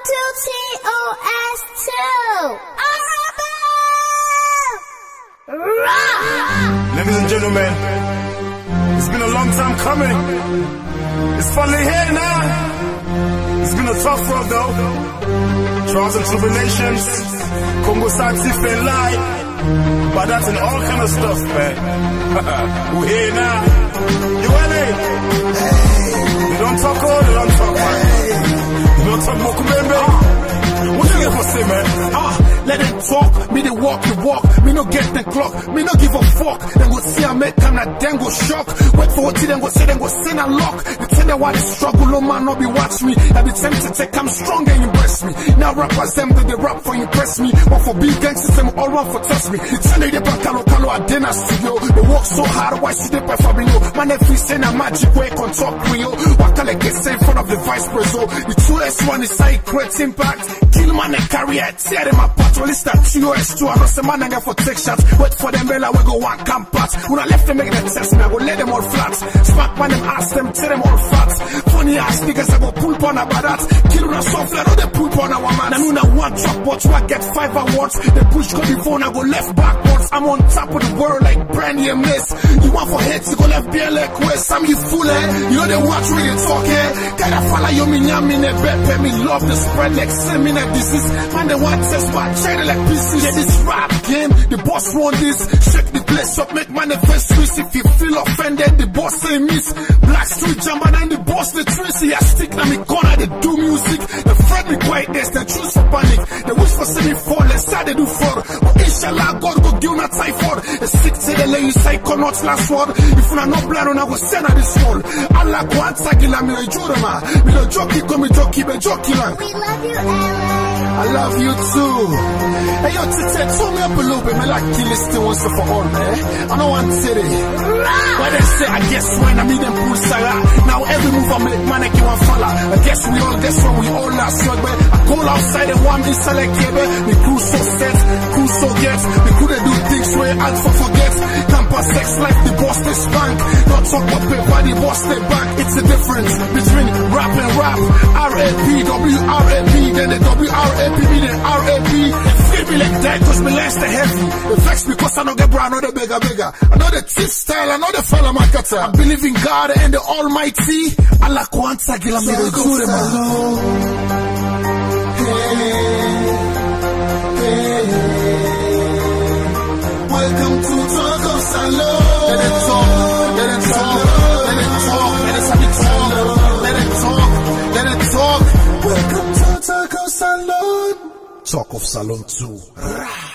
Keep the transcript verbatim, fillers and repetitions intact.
to T O S two. Ladies and gentlemen, it's been a long time coming. It's finally here now. It's been a tough road though. Trials and tribulations, Congo Sati feel like, but that's in all kind of stuff, man. We're here now. You ready? Hey. You don't talk all, you don't talk, man. You don't talk Mokumembe. What you get for say, man? Ah, let them talk, me they walk the walk, me no get the clock, me no give a fuck. Then go see I make time, that then go shock. Wait for what then go say, then go send a lock. They tell them why they struggle, no man no be watch me. I be tempted to take, I'm strong and impress me. Now rappers them, they, they rap for impress me. But for big gangsters, them all run for test me. They tell they back kalo kalo at dinner studio. They work so hard, why see they perform below? Man, if we send a magic way, can talk real. What can I get say in front of the vice president? The two S one is high create impact. Kill man and carry it, tear them apart. Well, it's that two S two, I know some man and get for take shots. Wait for them, Bella, we go one campus. When I left them, make the test me, I go let them all flat. Smack man, them ask them, tear them all flat. Funny ass niggas, I go pull pon about that. Kill on a soft, I know they pull pon our man. I mean, I one drop, watch, I get five awards. They push go the phone, I go left backwards. I'm on top of the world like brandy and miss. You want for heads to go left, beer like west. I'm you fool, eh? You know they watch when you talk, eh? Gotta follow you, me, yam, in a bed, me love the spread like seminar disease. Man, they want test, but China like pieces. Yeah, this rap game, the boss want this. Shake the place up, make manifest. If you feel offended, the boss say miss. Black street jump and the boss the tree. See, I stick na me corner, they do music. They fret me quietness, they choose for panic. They wish for see me fall, let's say they do for. But inshallah, God go give me a typhoid. The sick say they lay you psycho, not last word. If you not plan on, I go send her this wall. Allah go answer, gila me a jurema. Me no jockey, come me jockey, be jockey lang. We love you, L A. I love you too. Hey yo, Tite, turn me up a little bit, man. Like kill this thing once and for all, man. I know one city. Why they say, I guess when I meet them pool Sarah. Now every move I make, man, I can one follow. I guess we all guess when we all last year, but I go outside and one this select cable. Me crew so set, crew so get. We couldn't do things where I for forget. Campus sex life, the boss they spank. Not talk about paper, the boss they back. It's the difference between rap and rap. R A P, W R A P, then the W R A P, then R A P. Feel me like that cause me last the heavy. The vex because I know get brown, I know the bigger, bigger. I know the tip style, I know the fella marketer. I believe in God and the Almighty. Allah kwanta gila me the good man. Welcome to Talk of Salon. Let it talk, let it talk, let it talk, let us have it talk, let it talk, let it talk. Welcome to Talk of Salon. Talk of Salon two.